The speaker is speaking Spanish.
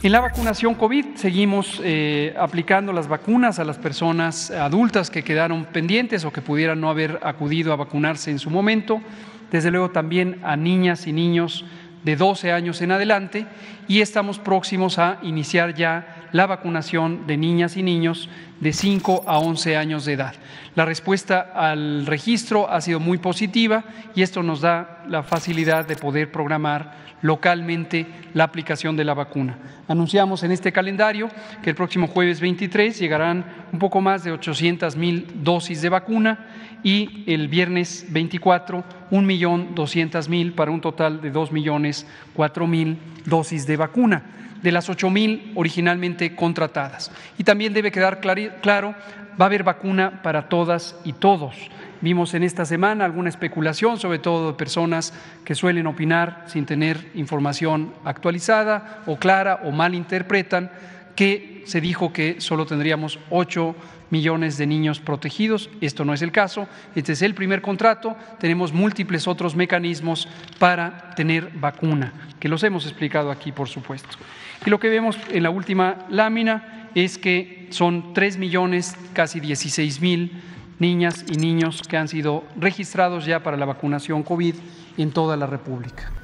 En la vacunación COVID seguimos aplicando las vacunas a las personas adultas que quedaron pendientes o que pudieran no haber acudido a vacunarse en su momento, desde luego también a niñas y niños de 12 años en adelante, y estamos próximos a iniciar ya la vacunación de niñas y niños de 5 a 11 años de edad. La respuesta al registro ha sido muy positiva y esto nos da la facilidad de poder programar localmente la aplicación de la vacuna. Anunciamos en este calendario que el próximo jueves 23 llegarán un poco más de 800,000 dosis de vacuna y el viernes 24 1.200.000 para un total de 2.004.000 dosis de vacuna, de las 8,000 originalmente contratadas. Y también debe quedar claro, va a haber vacuna para todas y todos. Vimos en esta semana alguna especulación, sobre todo de personas que suelen opinar sin tener información actualizada o clara o malinterpretan, que se dijo que solo tendríamos 8 millones de niños protegidos. Esto no es el caso, este es el primer contrato, tenemos múltiples otros mecanismos para tener vacuna, que los hemos explicado aquí, por supuesto. Y lo que vemos en la última lámina es que son 3 millones, casi 16,000 niñas y niños que han sido registrados ya para la vacunación COVID en toda la República.